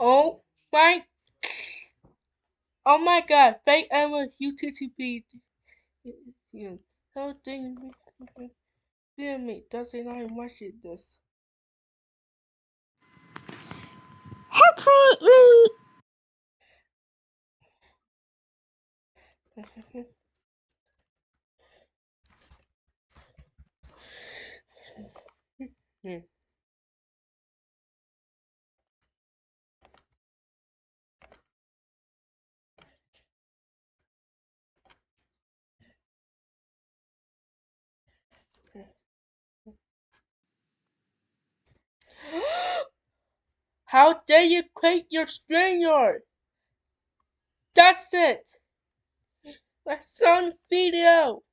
Oh my oh my god, fake Emma UTTP. How thing me doesn't I watch it this. Completely. How dare you quit your StreamYard? That's it. That's on video.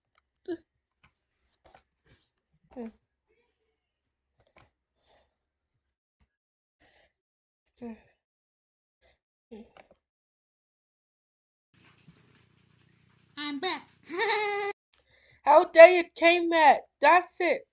I'm back. How dare you came at? That's it.